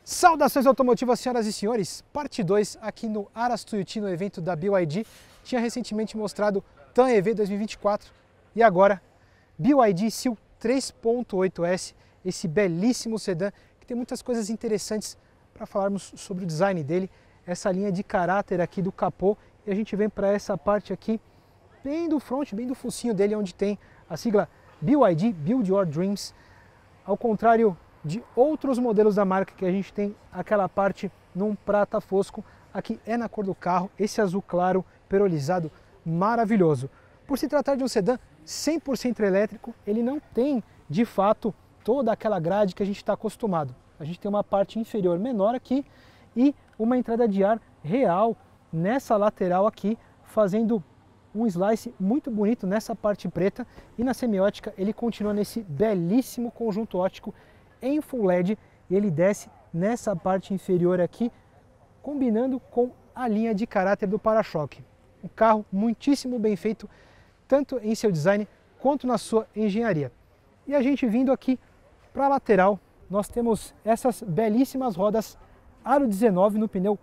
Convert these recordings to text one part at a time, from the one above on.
Saudações automotivas, senhoras e senhores, parte 2 aqui no Aras Tuiuti, no evento da BYD. Tinha recentemente mostrado TAN EV 2024 e agora BYD Seal 3.8S, esse belíssimo sedã que tem muitas coisas interessantes para falarmos sobre o design dele, essa linha de caráter aqui do capô, e a gente vem para essa parte aqui bem do front, bem do focinho dele, onde tem a sigla BYD, Build Your Dreams. Ao contrário de outros modelos da marca que a gente tem aquela parte num prata fosco, aqui é na cor do carro, esse azul claro, perolizado, maravilhoso. Por se tratar de um sedã 100% elétrico, ele não tem de fato toda aquela grade que a gente está acostumado. A gente tem uma parte inferior menor aqui e uma entrada de ar real nessa lateral aqui, fazendo um slice muito bonito nessa parte preta, e na semiótica ele continua nesse belíssimo conjunto óptico em Full LED, e ele desce nessa parte inferior aqui, combinando com a linha de caráter do para-choque. Um carro muitíssimo bem feito, tanto em seu design quanto na sua engenharia. E a gente vindo aqui para a lateral, nós temos essas belíssimas rodas aro 19 no pneu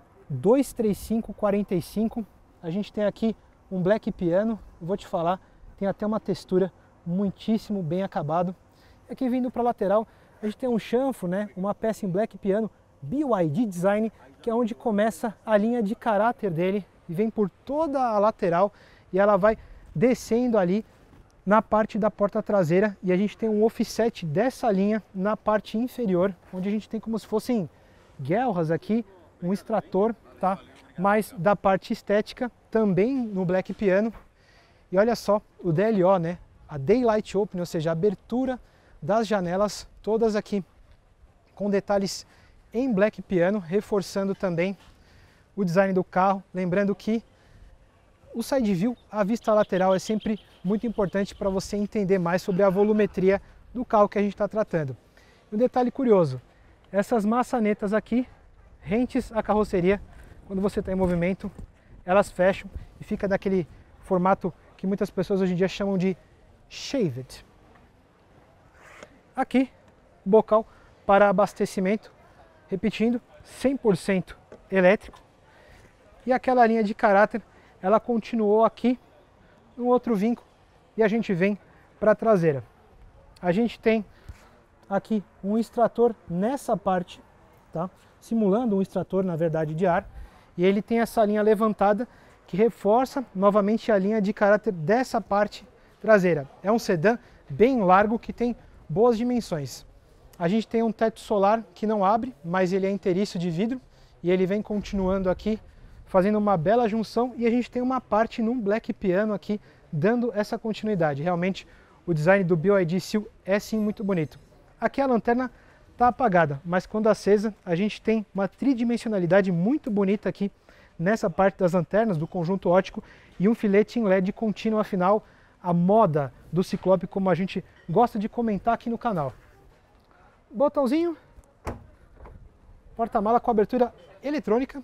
235/45. A gente tem aqui um black piano, vou te falar, tem até uma textura muitíssimo bem acabado. E aqui vindo para a lateral, a gente tem um chanfro, uma peça em black piano BYD Design, que é onde começa a linha de caráter dele, e vem por toda a lateral e ela vai descendo ali na parte da porta traseira, e a gente tem um offset dessa linha na parte inferior, onde a gente tem como se fossem guelras aqui, um extrator, tá? Mas da parte estética também no black piano. E olha só o DLO, a Daylight Open, ou seja, a abertura das janelas todas aqui com detalhes em black piano, reforçando também o design do carro. Lembrando que o side view, a vista lateral, é sempre muito importante para você entender mais sobre a volumetria do carro que a gente está tratando. Um detalhe curioso, essas maçanetas aqui, rentes à carroceria, quando você está em movimento, elas fecham e fica daquele formato que muitas pessoas hoje em dia chamam de shaved. Aqui, bocal para abastecimento, repetindo, 100% elétrico. E aquela linha de caráter, ela continuou aqui no outro vinco, e a gente vem para a traseira. A gente tem aqui um extrator nessa parte, tá? Simulando um extrator, na verdade, de ar, e ele tem essa linha levantada que reforça novamente a linha de caráter dessa parte traseira. É um sedã bem largo que tem boas dimensões. A gente tem um teto solar que não abre, mas ele é inteiriço de vidro, e ele vem continuando aqui, fazendo uma bela junção, e a gente tem uma parte num black piano aqui, dando essa continuidade. Realmente o design do BYD Seal é sim muito bonito. Aqui a lanterna está apagada, mas quando acesa a gente tem uma tridimensionalidade muito bonita aqui nessa parte das lanternas do conjunto óptico, e um filete em LED contínuo, afinal a moda do Ciclope, como a gente gosta de comentar aqui no canal. Botãozinho, porta-mala com abertura eletrônica,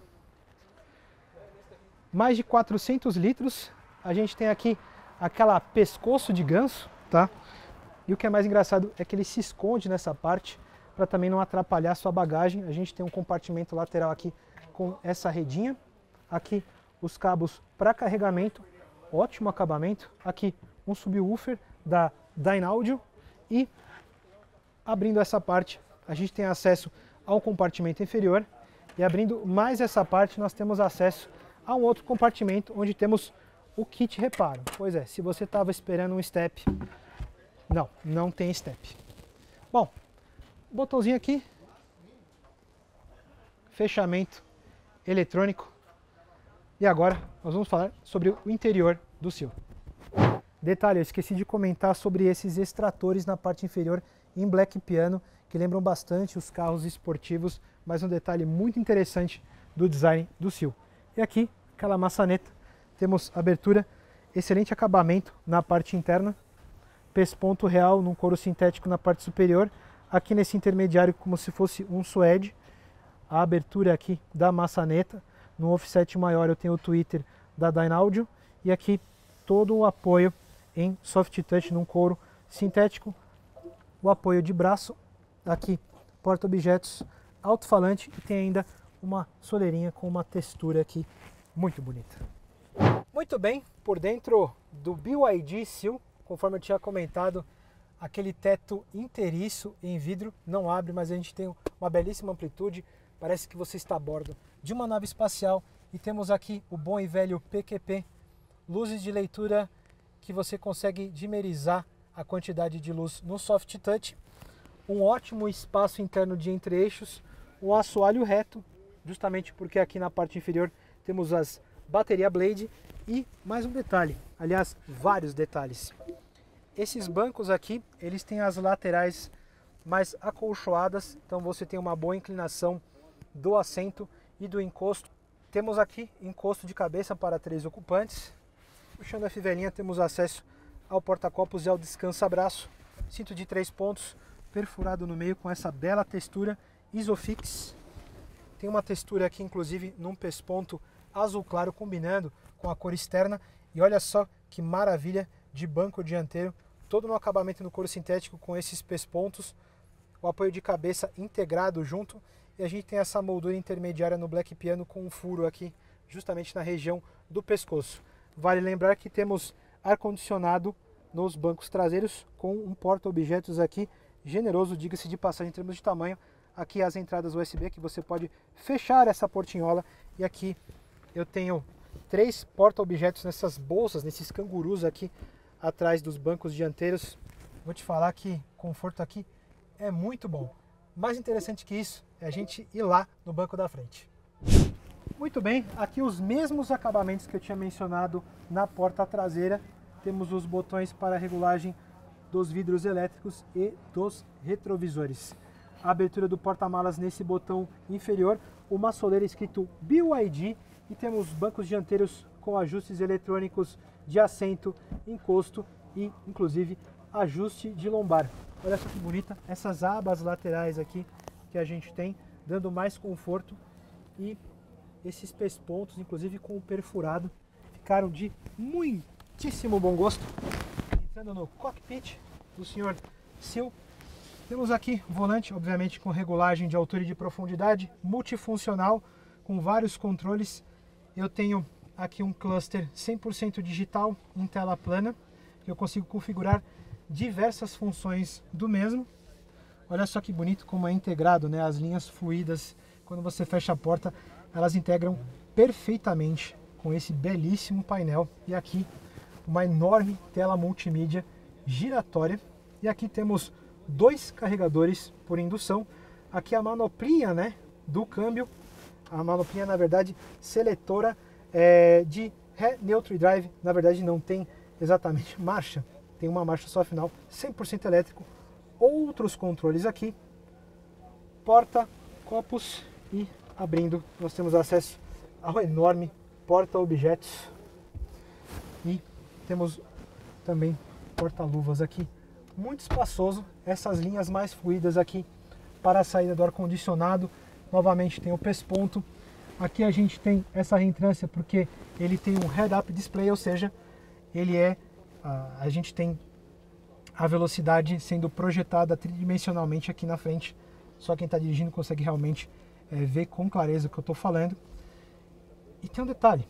mais de 400 litros. A gente tem aqui aquela pescoço de ganso, tá? E o que é mais engraçado é que ele se esconde nessa parte para também não atrapalhar a sua bagagem. A gente tem um compartimento lateral aqui com essa redinha, aqui os cabos para carregamento, ótimo acabamento, aqui um subwoofer da Dynaudio, e abrindo essa parte a gente tem acesso ao compartimento inferior, e abrindo mais essa parte nós temos acesso a um outro compartimento onde temos o kit reparo. Pois é, se você estava esperando um step, não tem step. Bom, botãozinho aqui, fechamento eletrônico, e agora nós vamos falar sobre o interior do Seal. Detalhe, eu esqueci de comentar sobre esses extratores na parte inferior em black piano, que lembram bastante os carros esportivos, mas um detalhe muito interessante do design do Seal. E aqui, aquela maçaneta, temos abertura, excelente acabamento na parte interna, pesponto real num couro sintético na parte superior, aqui nesse intermediário como se fosse um suede, a abertura aqui da maçaneta, no offset maior eu tenho o tweeter da Dynaudio, e aqui todo o apoio em soft touch num couro sintético, o apoio de braço, aqui porta-objetos alto-falante e tem ainda uma soleirinha com uma textura aqui muito bonita. Muito bem, por dentro do BYD Seal, conforme eu tinha comentado, aquele teto inteiriço em vidro, não abre, mas a gente tem uma belíssima amplitude, parece que você está a bordo de uma nave espacial. E temos aqui o bom e velho PQP, luzes de leitura que você consegue dimerizar a quantidade de luz no soft touch, um ótimo espaço interno de entre-eixos, um assoalho reto, justamente porque aqui na parte inferior temos as bateria Blade e mais um detalhe, aliás, vários detalhes. Esses bancos aqui, eles têm as laterais mais acolchoadas, então você tem uma boa inclinação do assento e do encosto. Temos aqui encosto de cabeça para 3 ocupantes. Puxando a fivelinha, temos acesso ao porta-copos e ao descansa-braço. Cinto de 3 pontos, perfurado no meio com essa bela textura Isofix. Tem uma textura aqui, inclusive, num pesponto azul claro, combinando com a cor externa. E olha só que maravilha de banco dianteiro, todo no acabamento no couro sintético com esses pespontos, o apoio de cabeça integrado junto. E a gente tem essa moldura intermediária no Black Piano com um furo aqui, justamente na região do pescoço. Vale lembrar que temos ar-condicionado nos bancos traseiros com um porta-objetos aqui generoso, diga-se de passagem em termos de tamanho. Aqui as entradas USB que você pode fechar essa portinhola. E aqui eu tenho 3 porta-objetos nessas bolsas, nesses cangurus aqui atrás dos bancos dianteiros. Vou te falar que o conforto aqui é muito bom. Mais interessante que isso é a gente ir lá no banco da frente. Muito bem, aqui os mesmos acabamentos que eu tinha mencionado na porta traseira. Temos os botões para regulagem dos vidros elétricos e dos retrovisores. A abertura do porta-malas nesse botão inferior, uma soleira escrito BYD e temos bancos dianteiros com ajustes eletrônicos de assento, encosto e inclusive ajuste de lombar. Olha só que bonita essas abas laterais aqui que a gente tem, dando mais conforto, e esses pespontos, inclusive com o perfurado, ficaram de muitíssimo bom gosto. Entrando no cockpit do senhor Seal, temos aqui volante, obviamente com regulagem de altura e de profundidade, multifuncional, com vários controles. Eu tenho aqui um cluster 100% digital em tela plana, que eu consigo configurar diversas funções do mesmo. Olha só que bonito como é integrado, né? As linhas fluídas, quando você fecha a porta, elas integram perfeitamente com esse belíssimo painel. E aqui uma enorme tela multimídia giratória. E aqui temos 2 carregadores por indução. Aqui a manoplinha, né, do câmbio. A manoplinha, na verdade, seletora de ré, neutro e drive. Na verdade não tem exatamente marcha. Tem uma marcha só final, 100% elétrico. Outros controles aqui, porta, copos e abrindo, nós temos acesso ao enorme porta-objetos. E temos também porta-luvas aqui, muito espaçoso. Essas linhas mais fluídas aqui para a saída do ar-condicionado. Novamente tem o pesponto. Aqui a gente tem essa reentrância porque ele tem um head-up display, ou seja, ele a gente tem a velocidade sendo projetada tridimensionalmente aqui na frente. Só quem está dirigindo consegue realmente ver com clareza o que eu estou falando. E tem um detalhe: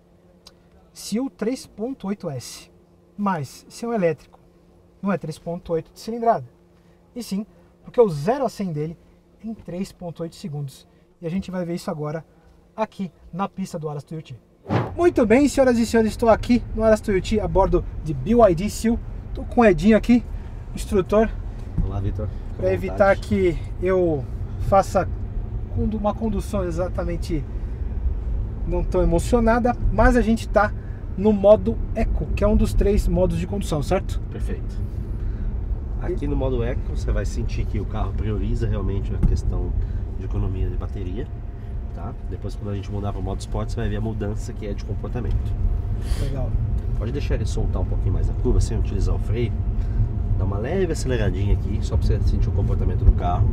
se o 3.8S, mas se é um elétrico, não é 3.8 de cilindrada, e sim porque o 0 a 100 dele em 3.8 segundos. E a gente vai ver isso agora aqui na pista do Aras Tuiuti. Muito bem, senhoras e senhores, estou aqui no Aras Tuiuti a bordo de BYD Seal. Estou com o Edinho aqui, instrutor. Olá, Vitor. Para evitar que eu faça uma condução exatamente não tão emocionada, mas a gente está no modo Eco, que é um dos 3 modos de condução, certo? Perfeito. Aqui no modo Eco você vai sentir que o carro prioriza realmente a questão de economia de bateria, tá? Depois, quando a gente mudar para o modo Sport, você vai ver a mudança que é de comportamento. Legal. Pode deixar ele soltar um pouquinho mais a curva sem utilizar o freio. Dá uma leve aceleradinha aqui, só para você sentir o comportamento do carro.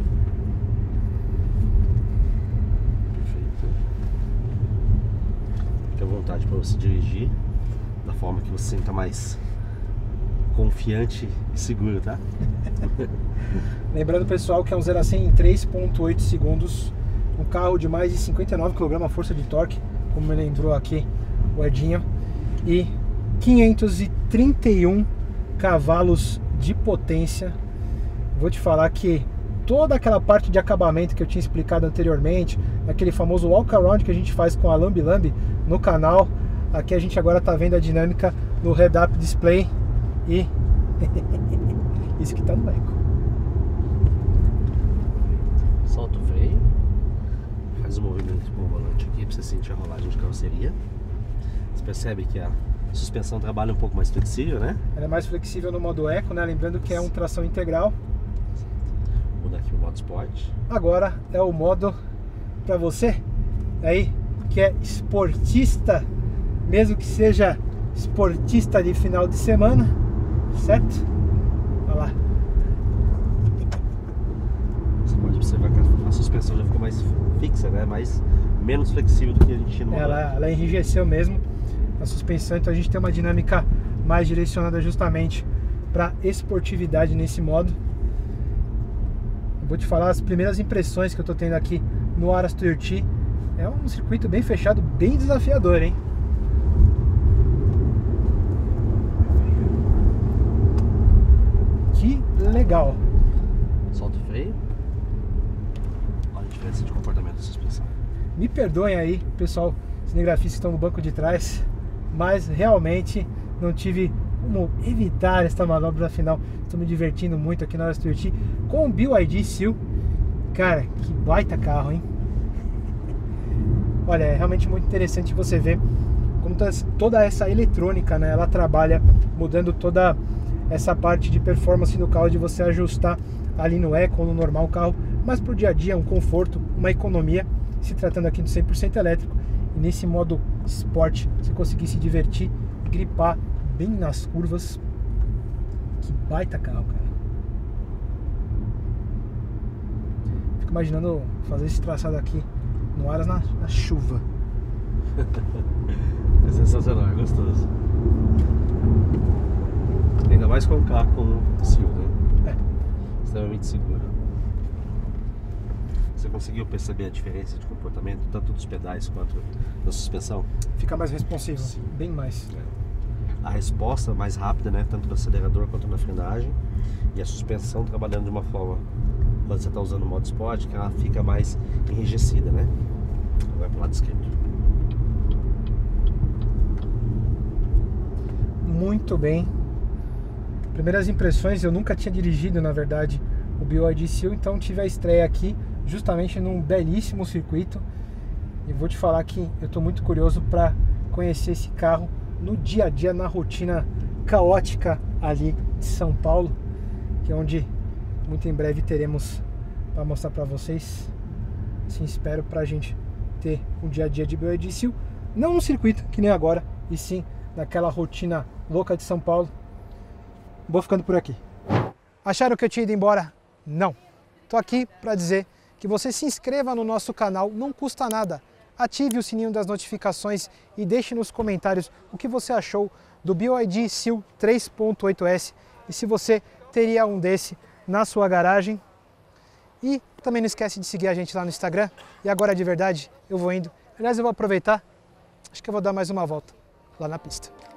Perfeito. Fique à vontade para você dirigir da forma que você sinta mais confiante e seguro, tá? Lembrando, pessoal, que é um 0 a 100 em 3.8 segundos, um carro de mais de 59 kg força de torque, como me lembrou aqui o Edinho, e 531 cavalos de potência. Vou te falar que toda aquela parte de acabamento que eu tinha explicado anteriormente, aquele famoso walk-around que a gente faz com a Lambi Lambi no canal, aqui a gente agora está vendo a dinâmica no head-up display e isso que tá no eco. Solta o freio, faz um movimento com o volante aqui para você sentir a rolagem de carroceria. Você percebe que a suspensão trabalha um pouco mais flexível, né? Ela é mais flexível no modo eco, né? Lembrando que é um tração integral. Muda aqui o modo Sport. Agora é o modo para você aí que é esportista, mesmo que seja esportista de final de semana, certo? Olha lá. Você pode observar que a suspensão já ficou mais fixa, né? Menos flexível do que a gente tinha no modo. Ela enrijeceu mesmo a suspensão, então a gente tem uma dinâmica mais direcionada justamente para esportividade nesse modo. Eu vou te falar as primeiras impressões que eu estou tendo aqui no Aras Tuiuti. É um circuito bem fechado, bem desafiador, hein? Que legal! Solta o freio. Olha a diferença de comportamento da suspensão. Me perdoem aí, pessoal, cinegrafistas que estão no banco de trás, mas realmente não tive como evitar esta manobra. Afinal, estou me divertindo muito aqui na Aras Tuiuti com o BYD Seal. Cara, que baita carro, hein? Olha, é realmente muito interessante você ver como toda essa eletrônica, né, ela trabalha mudando toda essa parte de performance do carro, de você ajustar ali no eco ou no normal o carro, mas pro dia a dia, um conforto, uma economia, se tratando aqui do 100% elétrico. E nesse modo Sport, você conseguir se divertir, gripar bem nas curvas. Que baita carro, cara. Fico imaginando fazer esse traçado aqui no Aras na chuva. É sensacional, é gostoso. Ainda mais com o carro com o Seal, né? É. Extremamente seguro. Você conseguiu perceber a diferença de comportamento, tanto dos pedais quanto da suspensão? Fica mais responsivo, sim, bem mais. A resposta mais rápida, né? Tanto do acelerador quanto na frenagem. E a suspensão trabalhando de uma forma, quando você está usando o modo Sport, que ela fica mais enrijecida, né? Vai para o lado esquerdo. Muito bem. Primeiras impressões, eu nunca tinha dirigido, na verdade, o BYD Seal, então tive a estreia aqui justamente num belíssimo circuito. E vou te falar que eu estou muito curioso para conhecer esse carro no dia a dia, na rotina caótica ali de São Paulo, que é onde muito em breve teremos para mostrar para vocês. Assim espero, para a gente ter um dia a dia de BYD Seal, não no circuito que nem agora, e sim naquela rotina louca de São Paulo. Vou ficando por aqui. Acharam que eu tinha ido embora? Não. Tô aqui para dizer que você se inscreva no nosso canal, não custa nada. Ative o sininho das notificações e deixe nos comentários o que você achou do BYD Seal 3.8S e se você teria um desse na sua garagem. E também não esquece de seguir a gente lá no Instagram. E agora de verdade, eu vou indo. Aliás, eu vou aproveitar, acho que eu vou dar mais uma volta lá na pista.